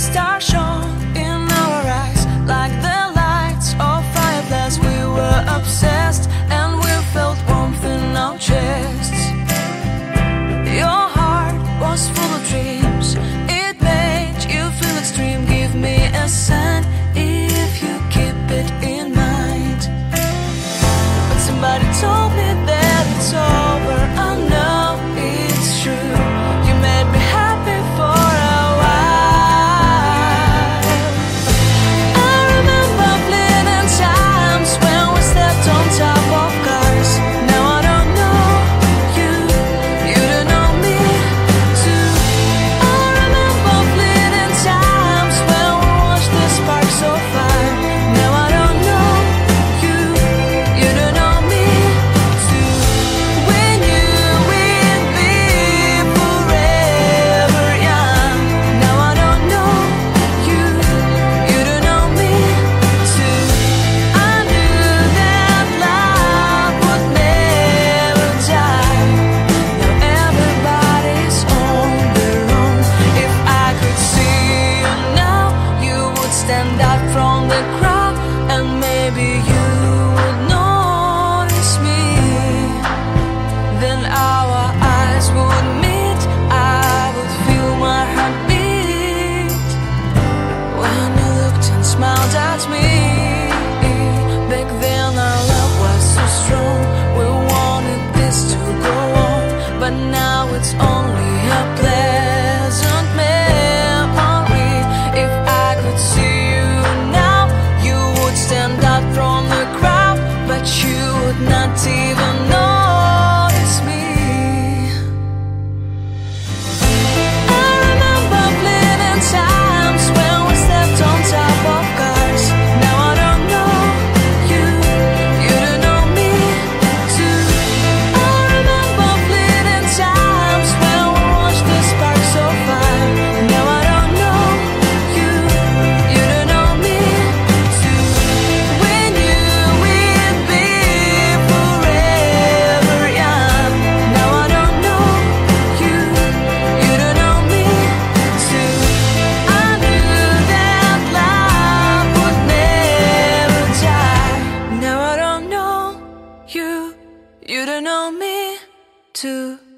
stars shone in our eyes like the lights of fireflies. We were obsessed and we felt warmth in our chests. Your heart was full of dreams, it made you feel extreme. Give me a sign if you keep it in mind. But somebody told me that it's over. I know it's true. You made me happy for a while. I remember fleeting times when we stepped on top of cars. Now I don't know you, you don't know me too. I remember fleeting times when we watched the sparks so far. Now I don't know you, you don't know me too. We knew we'd be forever young. Now I don't know you, you don't know me too. I knew that love would never die. Now everybody's on their own. If I could see you now, you would stand out from the crowd, and maybe you would notice me. Then our eyes would meet, I would feel my heart beat when you looked and smiled at me. Back then our love was so strong, we wanted this to go on, but now it's only a pleasant memory. If I could see you now, you would stand out from the crowd, but you would not even notice me. I remember fleeting times when we stepped on top of cars. Now I don't know you, you don't know me too. I remember fleeting times when we watched the sparks so far. Now I don't know you, you don't know me too. We knew we'd be forever young. Now I don't know you, you don't know me too. I knew that love would never die. Now I don't know you, you don't know me too.